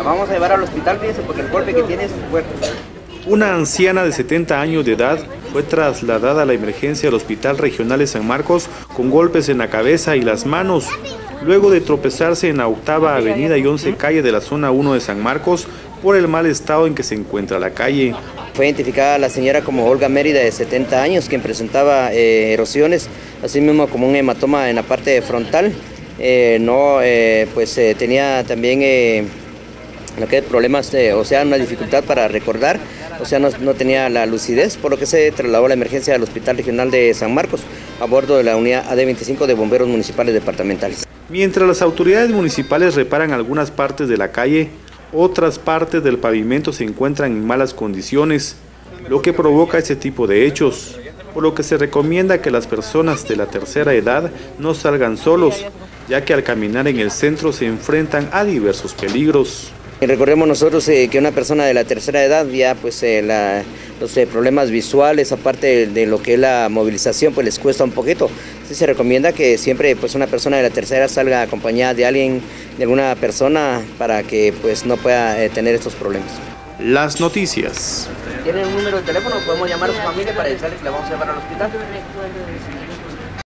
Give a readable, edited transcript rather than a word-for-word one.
vamos a llevar al hospital, fíjese, porque el golpe que tiene es fuerte. Una anciana de 70 años de edad fue trasladada a la emergencia del Hospital Regional de San Marcos con golpes en la cabeza y las manos, luego de tropezarse en la 8ª Avenida y 11 Calle de la Zona 1 de San Marcos por el mal estado en que se encuentra la calle. Fue identificada la señora como Olga Mérida, de 70 años, quien presentaba erosiones, así mismo como un hematoma en la parte frontal. Tenía también problemas, una dificultad para recordar, no tenía la lucidez, por lo que se trasladó a la emergencia del Hospital Regional de San Marcos a bordo de la unidad AD25 de bomberos municipales departamentales. Mientras las autoridades municipales reparan algunas partes de la calle, otras partes del pavimento se encuentran en malas condiciones, lo que provoca este tipo de hechos, por lo que se recomienda que las personas de la tercera edad no salgan solos, ya que al caminar en el centro se enfrentan a diversos peligros. Recordemos nosotros que una persona de la tercera edad ya los problemas visuales, aparte de lo que es la movilización, pues les cuesta un poquito. Sí se recomienda que siempre una persona de la tercera edad salga acompañada de alguien, de alguna persona, para que no pueda tener estos problemas. Las noticias. ¿Tienen un número de teléfono? ¿Podemos llamar a su familia para decirles que la vamos a llevar al hospital?